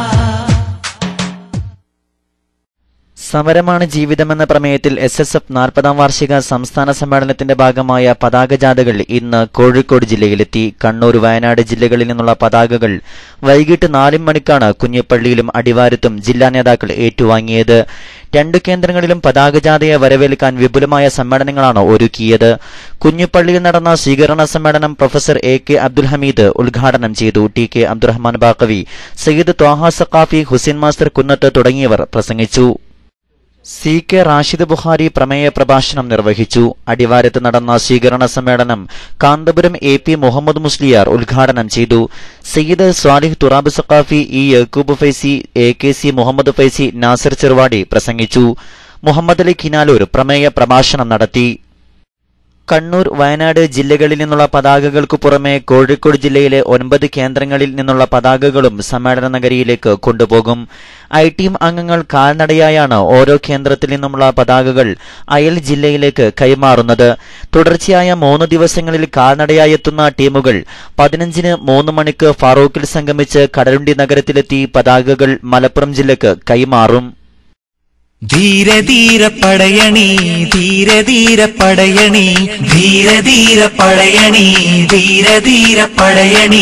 Speaker 2: സമരമാണ് ജീവിതമെന്ന പ്രമേയത്തിൽ SSF 40ാം വാർഷിക സംസ്ഥാന സമ്മേളനത്തിന്റെ ഭാഗമായ പതാക ജാഥകൾ ഇന്ന് കോഴിക്കോട് ജില്ലയിലെത്തി. കണ്ണൂർ, വയനാട് ജില്ലകളിൽ നിന്നുള്ള പതാകകൾ വൈകിട്ട് 4 മണിക്കാണ് കുഞ്ഞിപ്പള്ളിയിലും അടിവാരത്തും ജില്ലാ നേതാക്കൾ ഏറ്റുവാങ്ങിയത്. 2 കേന്ദ്രങ്ങളിലും പതാക ജാഥയെ വരവേൽക്കാൻ വിപുലമായ സമ്മേളനങ്ങളാണ് ഒരുക്കിയത്. കുഞ്ഞിപ്പള്ളിയിൽ നടന്ന സ്വീകരണ സമ്മേളനം പ്രൊഫസർ AK അബ്ദുൽ ഹമീദ് ഉദ്ഘാടനം ചെയ്തു. TK അബ്ദുറഹ്മാൻ ബാഖവി, സയ്യിദ് ത്വാഹ സഖാഫി, ഹുസൈൻ മാസ്റ്റർ കുന്നത്ത് തുടങ്ങിയവർ പ്രസംഗിച്ചു. CK റാഷിദ് ബുഖാരി പ്രമേയ പ്രഭാഷണം നിർവഹിച്ചു. അടിവാരത്ത് നടന്ന സ്വീകരണ സമ്മേളനം കാന്തപുരം AP മുഹമ്മദ് മുസ്ലിയാർ ഉദ്ഘാടനം ചെയ്തു. സയ്യിദ് സ്വാലിഹ് തുറാബ് സഖാഫി, E യക്കൂബ് ഫൈസി, AKC മുഹമ്മദ് ഫൈസി, നാസിർ ചെറുവാടി പ്രസംഗിച്ചു. മുഹമ്മദ് അലി കിനാലൂർ പ്രമേയ പ്രഭാഷണം നടത്തി. കണ്ണൂർ, വയനാട് ജില്ലകളിൽ നിന്നുള്ള പതാകകൾക്കു പുറമെ കോഴിക്കോട് ജില്ലയിലെ 9 കേന്ദ്രങ്ങളിൽ നിന്നുള്ള പതാകകളും സമ്മേളന നഗരിയിലേക്ക് കൊണ്ടുപോകും. ടീം അംഗങ്ങൾ കാൽനടയായാണ് ഓരോ കേന്ദ്രത്തിൽ നിന്നുമുള്ള പതാകകൾ അയൽ ജില്ലയിലേക്ക് കൈമാറുന്നത്. തുടർച്ചയായ 3 ദിവസങ്ങളിൽ കാൽനടയായെത്തുന്ന ടീമുകൾ 15-ന് 3 മണിക്ക് ഫാറൂഖിൽ സംഗമിച്ച് കടലുണ്ടി നഗരത്തിലെത്തി പതാകകൾ മലപ്പുറം ജില്ലക്ക് കൈമാറും.
Speaker 1: ധീര ധീര പടയണി, ധീര ധീര പടയണി, ധീര ധീര പടയണി, ധീര ധീര പടയണി,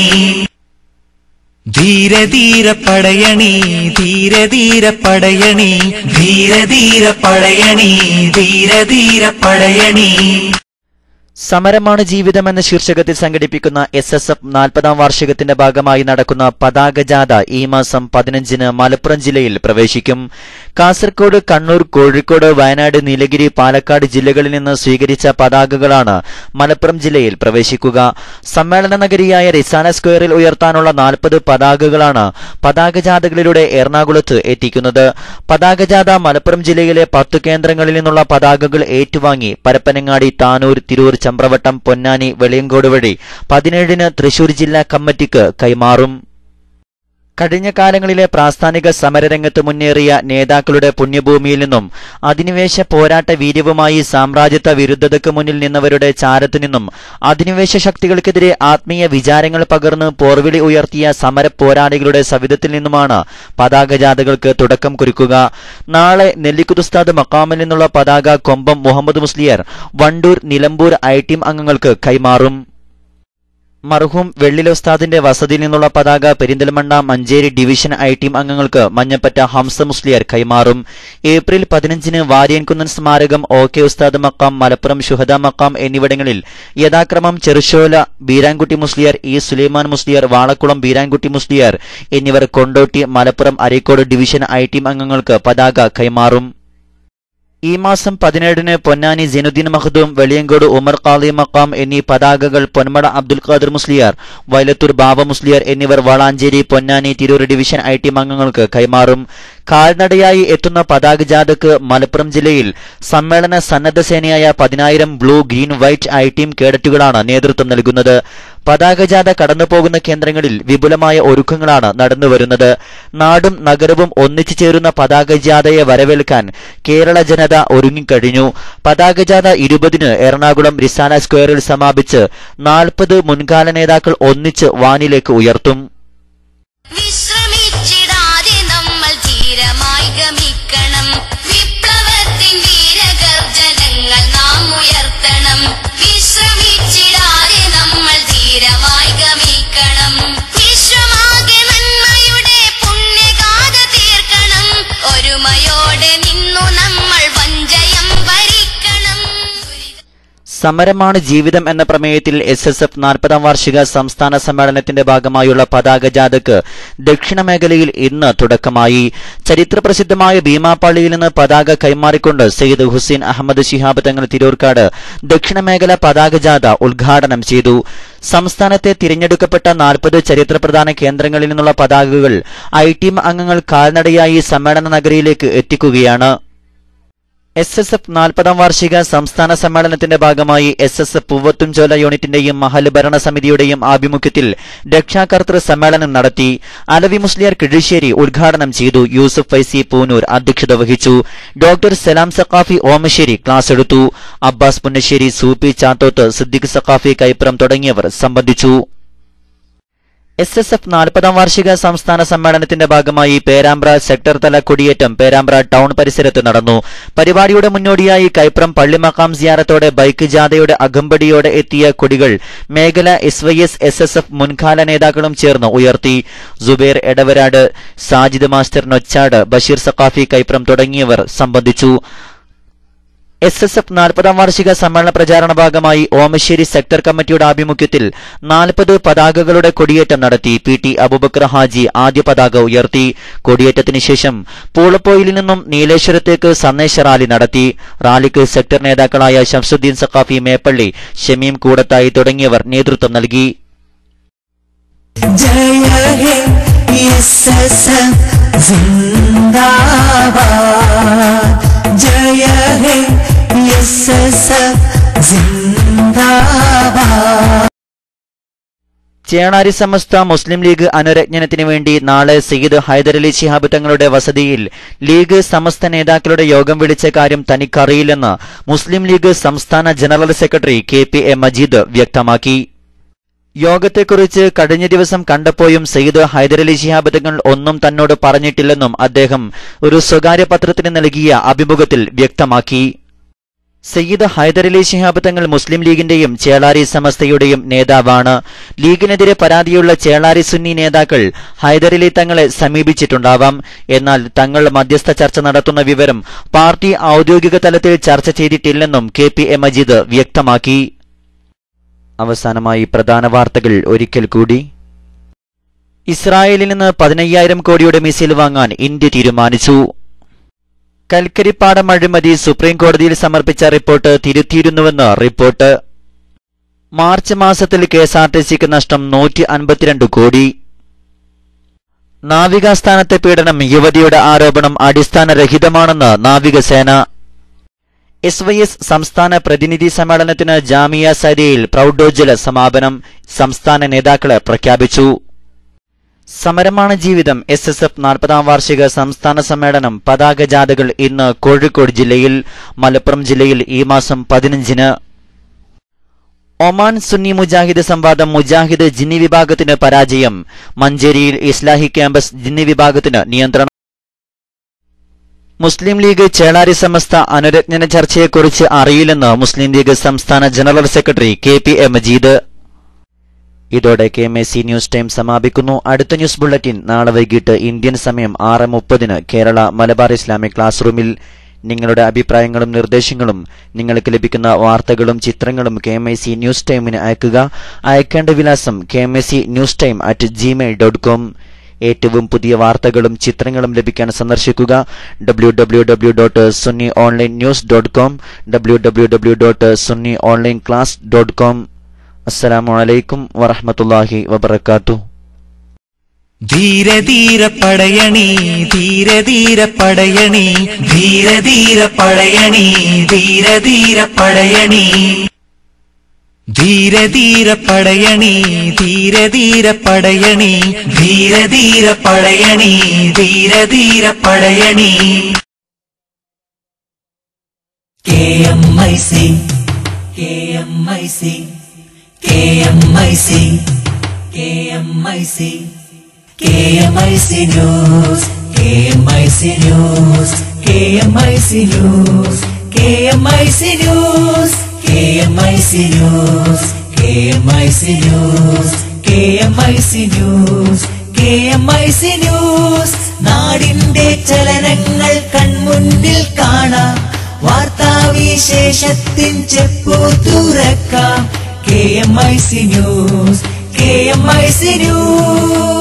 Speaker 1: ധീര ധീര പടയണി, ധീര ധീര പടയണി, ധീര ധീര പടയണി, ധീര ധീര പടയണി.
Speaker 2: സമരമാണ് ജീവിതമെന്ന ശീർഷകത്തിൽ സംഘടിപ്പിക്കുന്ന SSF 40ാം വാർഷികത്തിന്റെ ഭാഗമായി നടക്കുന്ന പതാക ജാഥ ഈ മാസം 15-ന് മലപ്പുറം ജില്ലയിൽ പ്രവേശിക്കും. കാസർകോട്, കണ്ണൂർ, കോഴിക്കോട്, വയനാട്, നീലഗിരി, പാലക്കാട് ജില്ലകളിൽ നിന്ന് സ്വീകരിച്ച പതാകകളാണ് മലപ്പുറം ജില്ലയിൽ പ്രവേശിക്കുക. സമ്മേളന നഗരിയായ റിസാന സ്ക്വയറിൽ ഉയർത്താനുള്ള 40 പതാകകളാണ് പതാക ജാഥകളിലൂടെ എറണാകുളത്ത് എത്തിക്കുന്നത്. പതാക ജാഥ മലപ്പുറം ജില്ലയിലെ 10 കേന്ദ്രങ്ങളിൽ നിന്നുള്ള പതാകകൾ ഏറ്റുവാങ്ങി പരപ്പനങ്ങാടി, താനൂർ, തിരൂർ, ചമ്പ്രവട്ടം, പൊന്നാനി, വെളിയങ്കോട് വഴി 17-ന് തൃശൂർ ജില്ലാ കമ്മിറ്റിക്ക് കൈമാറും. കഴിഞ്ഞ കാലങ്ങളിലെ പ്രാസ്ഥാനിക സമരരംഗത്ത് മുന്നേറിയ നേതാക്കളുടെ പുണ്യഭൂമിയിൽ നിന്നും അധിനിവേശ പോരാട്ട വീര്യവുമായി സാമ്രാജ്യത്വ വിരുദ്ധതയ്ക്ക് മുന്നിൽ നിന്നവരുടെ ചാരത്തു നിന്നും അധിനിവേശ ശക്തികൾക്കെതിരെ ആത്മീയ വിചാരങ്ങൾ പകർന്ന് പോർവിളി ഉയർത്തിയ സമര പോരാളികളുടെ സവിധത്തിൽ നിന്നുമാണ് പതാക ജാഥകൾക്ക് തുടക്കം കുറിക്കുക. നാളെ നെല്ലിക്കുതുസ്താദ് മക്കാമിൽ നിന്നുള്ള പതാക കൊമ്പം മുഹമ്മദ് മുസ്ലിയാർ വണ്ടൂർ, നിലമ്പൂർ ടീം അംഗങ്ങൾക്ക് കൈമാറും. മർഹൂം വെള്ളിൽ ഉസ്താദിന്റെ വസതിയിൽ നിന്നുള്ള പതാക പെരിന്തൽമണ്ണ, മഞ്ചേരി ഡിവിഷൻ ടീം അംഗങ്ങൾക്ക് മഞ്ഞപ്പറ്റ ഹംസ മുസ്ലിയാർ കൈമാറും. ഏപ്രിൽ 15-ന് വാര്യൻകുന്നൻ സ്മാരകം, OK ഉസ്താദ് മക്കാം, മലപ്പുറം ശുഹദ മക്കാം എന്നിവിടങ്ങളിൽ യഥാക്രമം ചെറുശോല ബീരാൻകുട്ടി മുസ്ലിയാർ, E സുലൈമാൻ മുസ്ലിയാർ, വാളക്കുളം ബീരാൻകുട്ടി മുസ്ലിയാർ എന്നിവർ കൊണ്ടോട്ടി, മലപ്പുറം, അരീക്കോട് ഡിവിഷൻ ടീം അംഗങ്ങൾക്ക് പതാക കൈമാറും. ഈ മാസം 17-ന് പൊന്നാനി സൈനുദ്ദീൻ മഖ്ദൂം, വെളിയങ്കോട് ഉമർ ഖാളി മഖാം എന്നീ പതാകകൾ പൊന്മട അബ്ദുൽ ഖാദർ മുസ്ലിയാർ, വയലത്തൂർ ബാബ മുസ്ലിയാർ എന്നിവർ വളാഞ്ചേരി, പൊന്നാനി, തിരൂർ ഡിവിഷൻ ഐ.ടി. അംഗങ്ങൾക്ക് കൈമാറും. കാൽനടയായി എത്തുന്ന പതാക ജാഥയ്ക്ക് മലപ്പുറം ജില്ലയിൽ സമ്മേളന സന്നദ്ധ സേനയായ 10,000 ബ്ലൂ, ഗ്രീൻ, വൈറ്റ് ഐ.ടി. കേഡറ്റുകളാണ് നേതൃത്വം നൽകുന്നത്. പതാക ജാഥ കടന്നുപോകുന്ന കേന്ദ്രങ്ങളിൽ വിപുലമായ ഒരുക്കങ്ങളാണ് നടന്നുവരുന്നത്. നാടും നഗരവും ഒന്നിച്ചു ചേരുന്ന പതാക ജാഥയെ വരവേൽക്കാൻ കേരള ജനത ഒരുങ്ങിക്കഴിഞ്ഞു. പതാക ജാഥ 20-ന് എറണാകുളം റിസാല സ്ക്വയറിൽ സമാപിച്ച് 40 മുൻകാല നേതാക്കൾ ഒന്നിച്ച് വാനിലേക്ക് ഉയർത്തും.
Speaker 3: വിശ്രമിച്ചിടാതെ നമ്മൾ ധീരമായി ഗമിക്കണം. വിപ്ലവത്തിൻ വീരഗർജനങ്ങൾ നാം ഉയർത്തണം. വിശ്രമിച്ചിടാതെ നമ്മൾ ധീരമായി ഗമിക്കണം. വിശ്വമാകെ നന്മയുടെ പുണ്യഗാഥ തീർക്കണം. ഒരുമയോടെ നിന്നു നമ്മൾ വഞ്ചയം ഭരിക്കണം.
Speaker 2: സമരമാണ് ജീവിതം എന്ന പ്രമേയത്തിൽ SSF 40-ാം വാർഷിക സംസ്ഥാന സമ്മേളനത്തിന്റെ ഭാഗമായുള്ള പതാക ജാഥയ്ക്ക് ദക്ഷിണ മേഖലയിൽ ഇന്ന് തുടക്കമായി. ചരിത്രപ്രസിദ്ധമായ ഭീമാപ്പള്ളിയിൽ നിന്ന് പതാക കൈമാറിക്കൊണ്ട് സയ്യിദ് ഹുസൈൻ അഹമ്മദ് ശിഹാബ് തങ്ങൾ തിരൂർക്കാട് ദക്ഷിണ മേഖല പതാക ജാഥ ഉദ്ഘാടനം ചെയ്തു. സംസ്ഥാനത്തെ തിരഞ്ഞെടുക്കപ്പെട്ട 40 ചരിത്രപ്രധാന കേന്ദ്രങ്ങളിൽ നിന്നുള്ള പതാകകൾ ഐ.ടി. അംഗങ്ങൾ കാൽനടയായി സമ്മേളന നഗരിയിലേക്ക് എത്തിക്കുകയാണ്. SSF 40-ാം വാർഷിക സംസ്ഥാന സമ്മേളനത്തിന്റെ ഭാഗമായി SSF പൂവത്തുംചോല യൂണിറ്റിന്റെയും മഹൽ ഭരണസമിതിയുടെയും ആഭിമുഖ്യത്തിൽ രക്ഷാകർതൃ സമ്മേളനം നടത്തി. അലവി മുസ്ലിയാർ കിഴിശ്ശേരി ഉദ്ഘാടനം ചെയ്തു. യൂസുഫ് ഫൈസി പൂനൂർ അധ്യക്ഷത വഹിച്ചു. ഡോക്ടർ സലാം സഖാഫി ഓമശ്ശേരി ക്ലാസ് എടുത്തു. അബ്ബാസ് പുന്നശ്ശേരി, സൂപ്പി ചാത്തോത്ത്, സിദ്ദിഖ് സഖാഫി കൈപ്രം തുടങ്ങിയവർ സംബന്ധിച്ചു. SSF 40-ാം വാർഷിക സംസ്ഥാന സമ്മേളനത്തിന്റെ ഭാഗമായി പേരാമ്പ്ര സെക്ടർ തല കൊടിയേറ്റം പേരാമ്പ്ര ടൗൺ പരിസരത്ത് നടന്നു. പരിപാടിയുടെ മുന്നോടിയായി കൈപ്രം പള്ളിമക്കാം സിയാറത്തോടെ ബൈക്ക് ജാഥയുടെ അകമ്പടിയോടെ എത്തിയ കൊടികൾ മേഖല SYS SSF മുൻകാല നേതാക്കളും ചേർന്ന് ഉയർത്തി. സുബൈർ എടവരാട്, സാജിദ് മാസ്റ്റർ നൊച്ചാട്, ബഷീർ സഖാഫി കൈപ്രം തുടങ്ങിയവർ സംബന്ധിച്ചു. SSF 40-ാം വാർഷിക സമ്മേളന പ്രചാരണ ഭാഗമായി ഓമശ്ശേരി സെക്ടർ കമ്മിറ്റിയുടെ ആഭിമുഖ്യത്തിൽ 40 പതാകകളുടെ കൊടിയേറ്റം നടത്തി. PT അബൂബക്കർ ഹാജി ആദ്യ പതാക ഉയർത്തി. കൊടിയേറ്റത്തിന് ശേഷം പൂളപ്പോയിൽ നിന്നും നീലേശ്വരത്തേക്ക് സന്ദേശ റാലി നടത്തി. റാലിക്ക് സെക്ടർ നേതാക്കളായ ശംസുദ്ദീൻ സഖാഫി മേപ്പള്ളി, ഷമീം കൂടത്തായി തുടങ്ങിയവർ നേതൃത്വം നൽകി. ചേളാരി സമസ്ത മുസ്ലിം ലീഗ് അനുരജ്ഞനത്തിന് വേണ്ടി നാളെ സയ്യിദ് ഹൈദരലി ശിഹാബ് തങ്ങളുടെ വസതിയിൽ ലീഗ് സമസ്ത നേതാക്കളുടെ യോഗം വിളിച്ച കാര്യം തനിക്കറിയില്ലെന്ന് മുസ്ലിം ലീഗ് സംസ്ഥാന ജനറൽ സെക്രട്ടറി KPA മജീദ് വ്യക്തമാക്കി. യോഗത്തെക്കുറിച്ച് കഴിഞ്ഞ ദിവസം കണ്ടപ്പോഴും സയ്യിദ് ഹൈദരലി ശിഹാബ് തങ്ങൾ ഒന്നും തന്നോട് പറഞ്ഞിട്ടില്ലെന്നും അദ്ദേഹം ഒരു സ്വകാര്യ പത്രത്തിന് നൽകിയ അഭിമുഖത്തിൽ വ്യക്തമാക്കി. സയ്യിദ് ഹൈദരലി ശിഹാബ് തങ്ങൾ മുസ്ലിം ലീഗിന്റെയും ചേളാരി സമസ്തയുടെയും നേതാവാണ്. ലീഗിനെതിരെ പരാതിയുള്ള ചേളാരി സുന്നി നേതാക്കൾ ഹൈദരലി തങ്ങളെ സമീപിച്ചിട്ടുണ്ടാവാം. എന്നാൽ തങ്ങൾ മധ്യസ്ഥ ചർച്ച നടത്തുന്ന വിവരം പാർട്ടി ഔദ്യോഗിക തലത്തിൽ ചർച്ച ചെയ്തിട്ടില്ലെന്നും KPA മജീദ് വ്യക്തമാക്കി. അവസാനമായി പ്രധാന വാർത്തകൾ ഒരിക്കൽ കൂടി. ഇസ്രായേലിൽ നിന്ന് 15,000 കോടിയുടെ മിസൈൽ വാങ്ങാൻ ഇന്ത്യ തീരുമാനിച്ചു. കൽക്കരിപ്പാടം അഴിമതി സുപ്രീം കോടതിയിൽ സമർപ്പിച്ച റിപ്പോർട്ട് തിരുത്തിയിരുന്നുവെന്ന് റിപ്പോർട്ട്. മാർച്ച് മാസത്തിൽ KSRTCക്ക് നഷ്ടം 152 കോടി. നാവികാസ്ഥാനത്തെ പീഡനം യുവതിയുടെ ആരോപണം അടിസ്ഥാനരഹിതമാണെന്ന് നാവികസേന. SYS സംസ്ഥാന പ്രതിനിധി സമ്മേളനത്തിന് ജാമിയ സരിയയിൽ പ്രൗഢോജ്വല സമാപനം. സംസ്ഥാന നേതാക്കളെ പ്രഖ്യാപിച്ചു. സമരമാണ് ജീവിതം SSF 40-ാം വാർഷിക സംസ്ഥാന സമ്മേളനം പതാക ജാഥകൾ ഇന്ന് കോഴിക്കോട് ജില്ലയിൽ, മലപ്പുറം ജില്ലയിൽ ഈ മാസം 15-ന്. ഒമാൻ സുന്നി മുജാഹിദ് സംവാദം മുജാഹിദ് ജിന്നി വിഭാഗത്തിന് പരാജയം. മഞ്ചേരിയിൽ ഇസ്ലാഹി ക്യാമ്പസ് ജിന്നി വിഭാഗത്തിന് നിയന്ത്രണം. മുസ്ലിം ലീഗ് ചേളാരി സമസ്ത അനുരജ്ഞന ചർച്ചയെക്കുറിച്ച് അറിയില്ലെന്ന് മുസ്ലിം ലീഗ് സംസ്ഥാന ജനറൽ സെക്രട്ടറി KPA മജീദ്. ഇതോടെ KMC ന്യൂസ് ടൈം സമാപിക്കുന്നു. അടുത്ത ന്യൂസ് ബുള്ളറ്റിൻ നാളെ വൈകിട്ട് ഇന്ത്യൻ സമയം 6:30-ന് കേരള മലബാർ ഇസ്ലാമിക് ക്ലാസ് റൂമിൽ. നിങ്ങളുടെ അഭിപ്രായങ്ങളും നിർദ്ദേശങ്ങളും നിങ്ങൾക്ക് ലഭിക്കുന്ന വാർത്തകളും ചിത്രങ്ങളും KMC ന്യൂസ് ടൈമിന് അയക്കുക. അയക്കേണ്ട വിലാസം kmcnewstime@gmail.com. ഏറ്റവും പുതിയ വാർത്തകളും ചിത്രങ്ങളും ലഭിക്കാൻ സന്ദർശിക്കുക www.sunnyonlinenews.com www.sunnyonlineclass.com. അസ്സലാമു അലൈക്കും വറഹ്മത്തുള്ളാഹി വബറകാതുഹു.
Speaker 1: ധീര ധീര പടയണി ധീര ധീര പടയണി ധീര ധീര പടയണി ധീര ധീര പടയണി ധീര ധീര പടയണി ധീര ധീര പടയണി ധീര ധീര പടയണി ധീര ധീര Padayani. KMIC KMIC KMIC KMIC KMIC News KMIC News KMIC News KMIC News KMIC News KMIC News KMIC News KMIC News നാടിന്റെ ചലനങ്ങൾ കൺമുന്നിൽ കാണാം, വാർത്താവിശേഷത്തിൻ ചെപ്പു തുറക്കാം. KMIC News KMIC News.